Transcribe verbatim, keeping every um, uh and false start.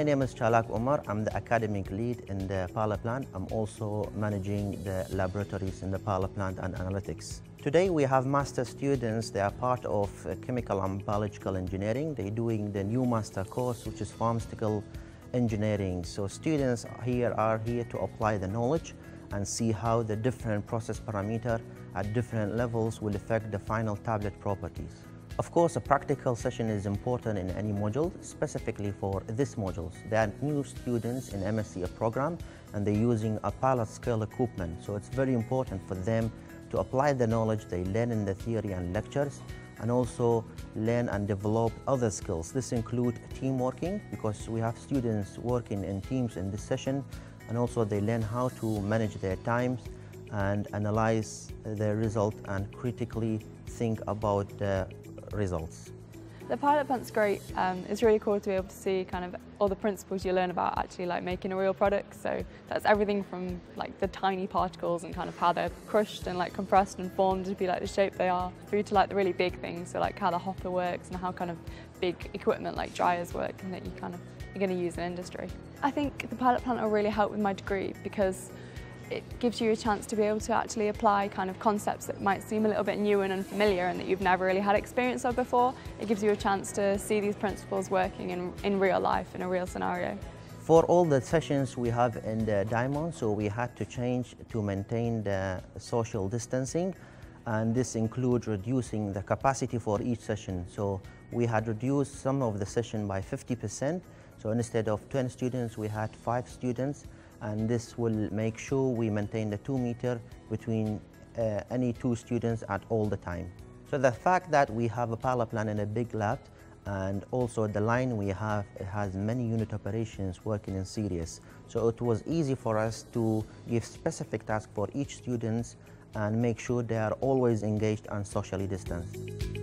My name is Chalak Umar. I'm the academic lead in the power plant. I'm also managing the laboratories in the power plant and analytics. Today we have master students. They are part of uh, chemical and biological engineering. They're doing the new master course, which is pharmaceutical engineering. So students here are here to apply the knowledge and see how the different process parameters at different levels will affect the final tablet properties. Of course, a practical session is important in any module, specifically for this modules. They are new students in M S c program and they're using a pilot scale equipment. So it's very important for them to apply the knowledge they learn in the theory and lectures, and also learn and develop other skills. This includes team working, because we have students working in teams in this session, and also they learn how to manage their times and analyze the result and critically think about the results. The pilot plant's great. Um, it's really cool to be able to see kind of all the principles you learn about actually like making a real product. So that's everything from like the tiny particles and kind of how they're crushed and like compressed and formed to be like the shape they are, through to like the really big things, so like how the hopper works and how kind of big equipment like dryers work and that you kind of you're going to use in industry. I think the pilot plant will really help with my degree because it gives you a chance to be able to actually apply kind of concepts that might seem a little bit new and unfamiliar and that you've never really had experience of before. It gives you a chance to see these principles working in, in real life, in a real scenario. For all the sessions we have in the diamond, so we had to change to maintain the social distancing, and this includes reducing the capacity for each session. So we had reduced some of the session by fifty percent. So instead of ten students, we had five students. And this will make sure we maintain the two meter between uh, any two students at all the time. So the fact that we have a pilot plant in a big lab, and also the line we have, it has many unit operations working in series. So it was easy for us to give specific tasks for each student and make sure they are always engaged and socially distanced.